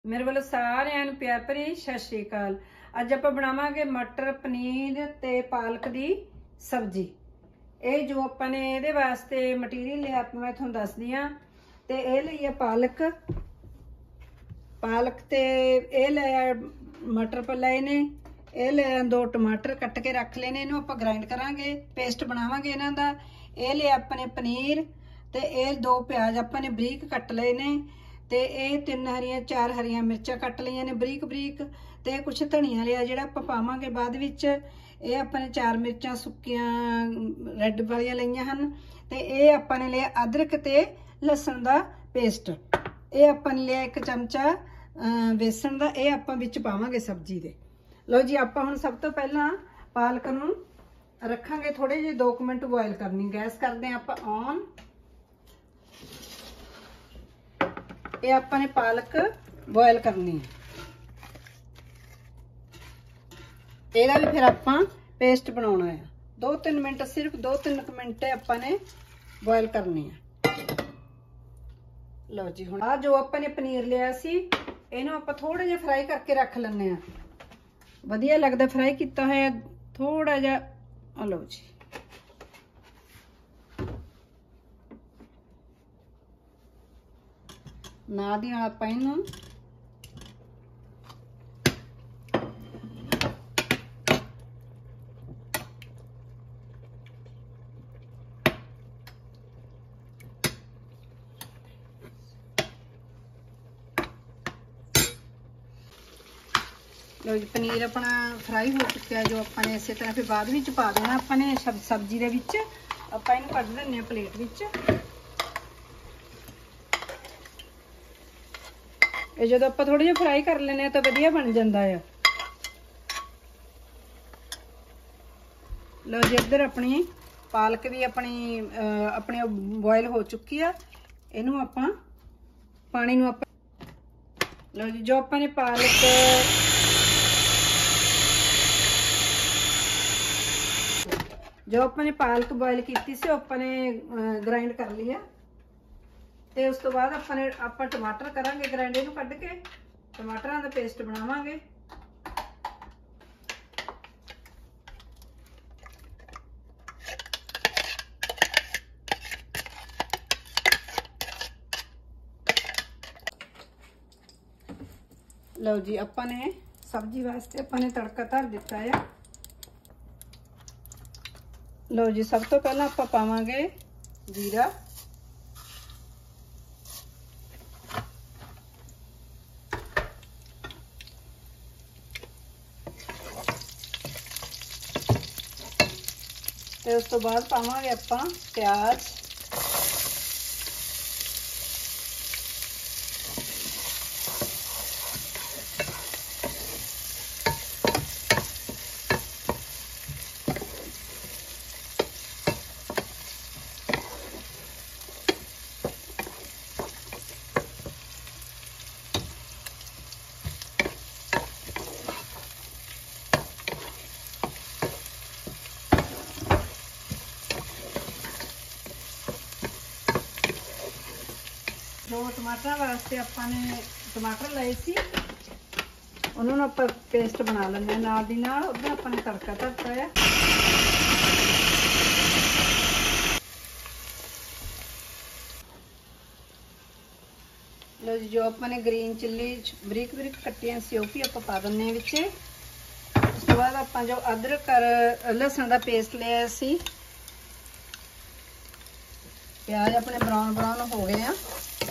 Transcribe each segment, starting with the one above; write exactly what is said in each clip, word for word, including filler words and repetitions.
मेरे वालों सारिਆਂ ਨੂੰ प्यार भरी सत श्री अकाल। अज आप बनावांगे मटर पनीर ते पालक दी सब्जी। ये जो अपने ये वास्ते मटीरियल लिया मैं थोड़ा दसदी हाँ। ते ये लिया पालक पालक ते ये लिया मटर पर लाए ने, ये लिया दो टमाटर कट के रख लेने, इन्हू आप ग्राइंड करांगे, पेस्ट बनावांगे इन्हां दा। ये लिया अपने पनीर ते ये दो प्याज अपने बरीक कट लए ने, ते ये तीन हरियां चार हरियां मिर्चां कट लिया ने बरीक बरीक, ते कुछ धनिया लिया जिहड़ा आपां पावांगे बाद विच। ये अपने चार मिर्चां सुक्कियां रैड वालियां लईआं हन, ते ये आपां ने लिया अदरक ते लहसुन दा पेस्ट। ये आपां ने लिया एक चमचा बेसन दा, ये आपां विच पावांगे सब्जी दे। लो जी आपां हुण सब तो पहलां पालक नूं रखांगे थोड़े जे दो मिनट बॉयल करनी। गैस करदे आपां ऑन। ये आपने पालक बॉयल करनी है, ਇਹਦਾ भी फिर ਆਪਾਂ पेस्ट बनाना है। दो तीन मिनट सिर्फ दो तीन मिनट आपने बॉयल करनी है। लो जी हुण आ जो आपने पनीर लिया सी इहनूं आपां थोड़ा जिहा फ्राई करके रख लैंदे आ। वधिया लगदा फ्राई कीता होया थोड़ा जिहा। लो जी ना दी आप इनू लो जी पनीर अपना फ्राई हो चुका है। जो अपने इस तरह फिर बाद में पा देना अपने सब्जी दे विच। आपां इनू कढ लैंदे प्लेट विच। जो आप थोड़ा जिहा फ्राई कर लेने तो वधिया बन जाता है। लो जी इधर अपनी पालक भी अपनी अपने बॉयल हो चुकी है। इनू आपां पानी नू आपां लो जी जो अपने पालक जो अपने पालक बॉयल की सी अपने ग्राइंड कर लिया। ते उस तो बाद अपने आप टमाटर करांगे ग्राइंड, इहनूं कढ के टमाटरां दा पेस्ट बनावांगे। लो जी अपने सब्जी वास्ते अपने तड़का धर दिता है। लो जी सब तो पहला आपां पावांगे जीरा, ते उस तो बाद पावांगे आपां प्याज, जो टमाटर वास्ते अपने टमाटर लाए सी उन्होंने आप पेस्ट बना लेंगे नाल दी नाल। उधर अपने तड़का धरता है। लो जी जो अपने ग्रीन चिल्ली बरीक बरीक कट्टियां सी वो भी आप पा देने विच। उस तो बाद आप जो अदरक और लहसुन का पेस्ट लिया सी, प्याज अपने ब्राउन ब्राउन हो गए हैं।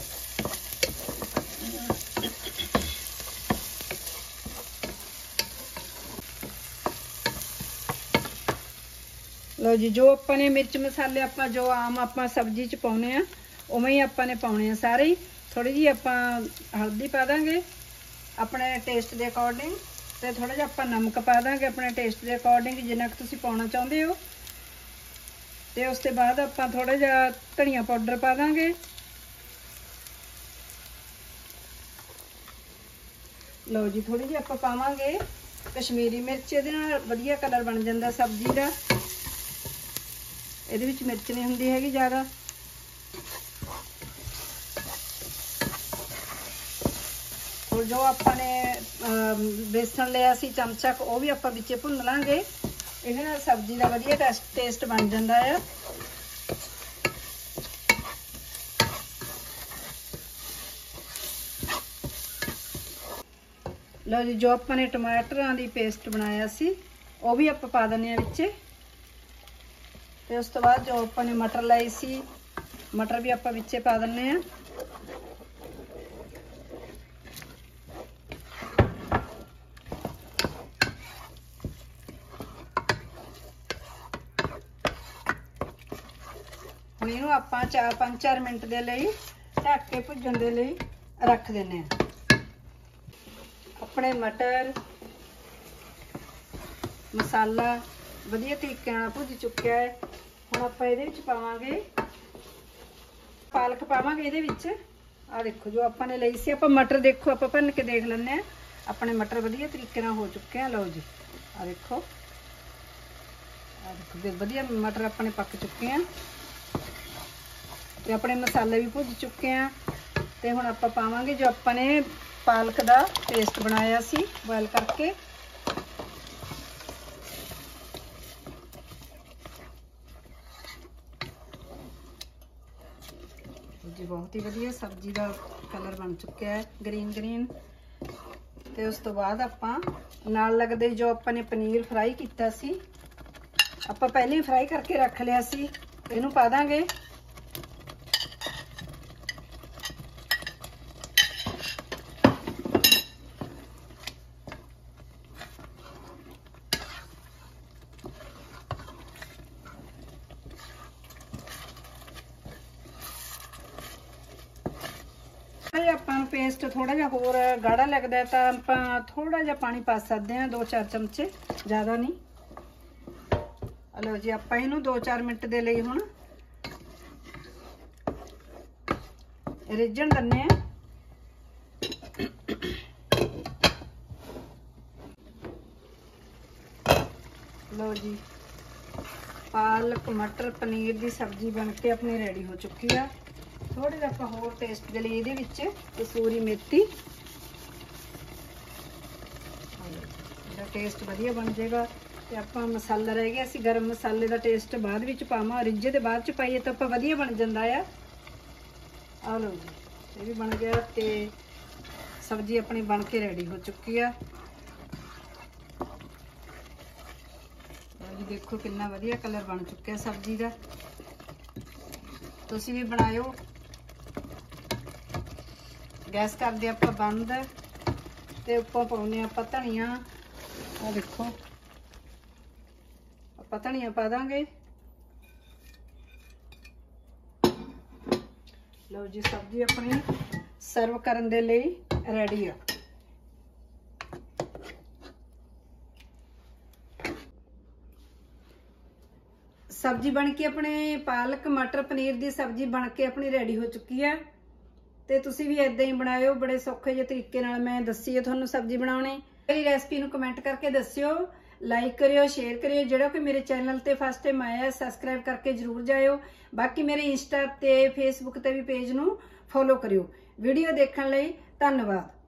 लो जी जो अपने मिर्च मसाले आप जो आम आप सब्जी च पाने आ उवें ही आपने पाने सारे ही। थोड़ी जी आप हल्दी पा देंगे अपने टेस्ट के अकॉर्डिंग, तो थोड़ा जिहा आप नमक पा देंगे अपने टेस्ट के अकॉर्डिंग जिन्ना कि तुसीं पाउणा चाहुंदे हो। तो उसके बाद आप थोड़ा जिहा धनिया पाउडर पा देंगे। लो जी थोड़ी जी आप पावांगे कश्मीरी मिर्च, इहदे नाल वधिया कलर बन जांदा सब्जी दा। इहदे विच मिर्च नहीं हुंदी हैगी ज़्यादा। और जो अपने बेसन लिया सी चमचा वो भी आप विचे भुन लांगे। इहदे नाल सब्जी का वधिया टेस्ट टेस्ट बन जाता है। लो जी, जो अपने टमाटरां दी पेस्ट बनाया सी वो भी आप पा देने विचे। ते उस तो बाद जो अपने मटर लाए सी मटर भी आप विचे पा देने। हुण इहनूं आपां चार पांच चार मिनट दे लई ढक के भुजण दे लई रख दिंदे आ। अपने मटर मसाला वधिया तरीके नाल भुज चुक्या है। हुण आपां इहदे विच पावांगे पालक पावांगे इहदे विच। आ देखो जो आपां ने लई सी, आपां मटर देखो आपां भन्न के देख लैंदे आ। अपने मटर वधिया तरीके नाल हो चुके हैं। लो जी आ देखो, आ देखो वधिया मटर अपने पक चुके हैं ते अपने मसाले भी भुज चुके हैं। ते हुण आपां पावांगे जो आपां ने पालक दा पेस्ट बनाया सी बॉयल करके। जी बहुत ही वधिया सब्जी का कलर बन चुका है ग्रीन ग्रीन। ते उस तो बाद आपां नाल लगदे जो आपां ने पनीर फ्राई कीता सी, आपां पहले ही फ्राई करके रख लिया सी, इहनूं पा दांगे। ਆਪਾਂ ਨੂੰ पेस्ट थोड़ा जिहा होर गाढ़ा लगता है तो आप थोड़ा जिहा पानी पा सकते हैं, दो चार चमचे, ज़्यादा नहीं। लो जी आप इनू दो चार मिनट दे लई हुण रिझण दिंदे आ। लो जी पालक मटर पनीर की सब्जी बन के अपनी रेडी हो चुकी है। थोड़े जिहा आपां होर टेस्ट दे लई इहदे विच कसूरी मेथी, इहदा टेस्ट वधिया बन जाएगा। ते आपां मसाला रह गया सी गरम मसाले का टेस्ट बाद विच पावां, रिझे ते बाद च पाइए तो आपां वधिया बन जांदा है। आ लो जी ये भी बन गया ते सब्जी अपनी बन के रेडी हो चुकी है। जी देखो कितना वधिया कलर बन चुका है सब्जी का। तुसीं भी बनाओ। गैस कर दे आपां बंद ते उप्पर पाउने आपां धनिया। आ देखो आपां धनिया पा दांगे। लो जी सब्जी अपनी सर्व करन दे लई रेडी है। सब्जी बन के अपने पालक मटर पनीर की सब्जी बन के अपनी रेडी हो चुकी है। ते तुसी भी इदां ही बनाओ, बड़े सौखे जे तरीके नाल मैं दस्सी है तुहानूं सब्जी बनाउणी। मेरी रेसिपी नूं कमेंट करके दस्सिओ, लाइक करियो, शेयर करियो। जिहड़ा कोई मेरे चैनल ते फस्ट टाइम आया है सबसक्राइब करके जरूर जाइओ। बाकी मेरे इंस्टा ते फेसबुक ते भी पेज नूं फॉलो करियो। वीडियो देखण लई धन्नवाद।